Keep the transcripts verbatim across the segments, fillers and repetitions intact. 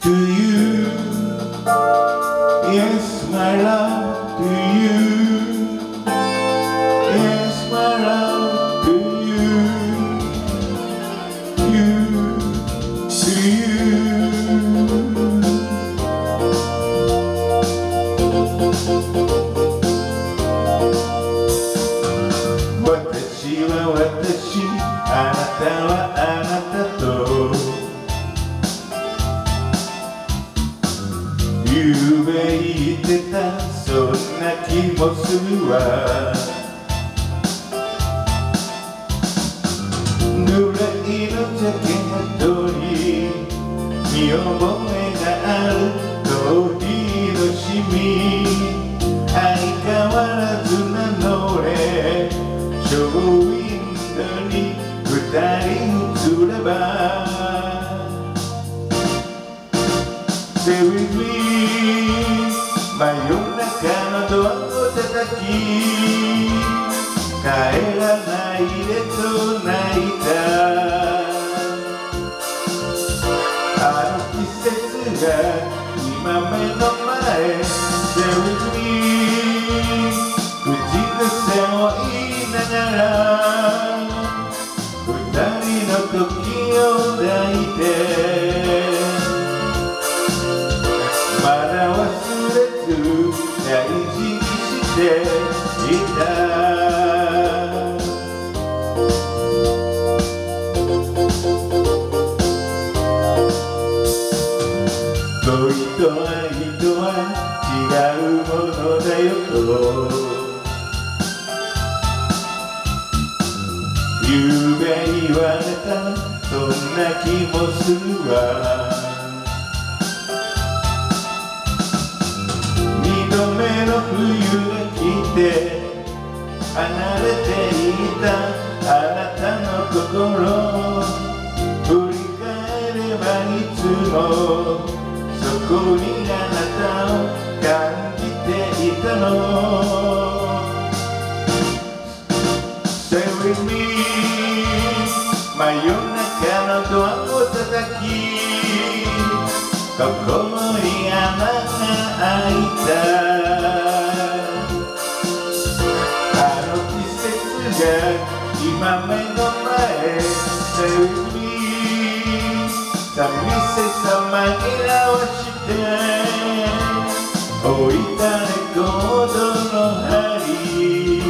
to you. Yes, my love to you. Yes, my love to you. You to you. 私は私、あなたはあなたとゆうべ言ってた、そんな気もするわ。グレーのジャケットに見覚えがある通りのシミ、相変わらずなのね。ショーウィンドに二人映れば Stay with me 真夜中のドアを叩き帰らないでと泣いたあの季節が今目の前 Stay with me 口癖を言いながら二人の時を抱いてまだ忘れず大事にしていた恋と愛とは違うものだよとゆうべ言われたそんな気もするわ二度目の冬が来て離れていたあなたの心振り返ればいつもそこにあなたを感じていたのStay with me 真夜中のドアを叩き心に穴が開いたあの季節が今目の前 Stay with me 寂しさ紛らわして置いたレコードの針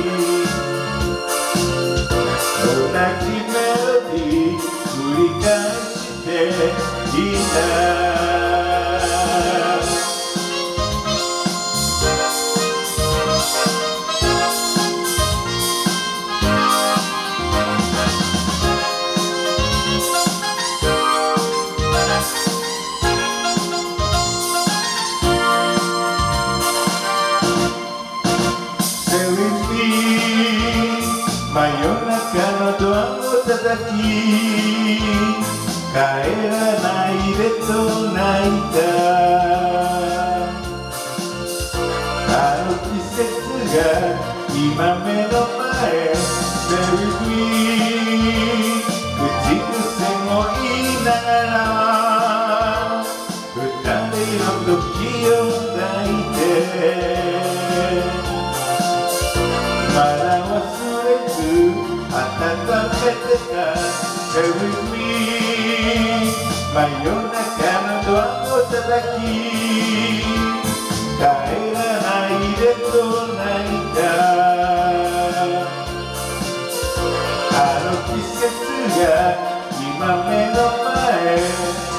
同じメロディー繰り返していた真夜中のドアを叩き帰らないでと泣いたあの季節が今目の前 Stay with me 口癖も言いながら二人の時を抱いてまだ忘れず温めてた Stay with me 真夜中のドアを叩き帰らないでと泣いたあの季節が今目の前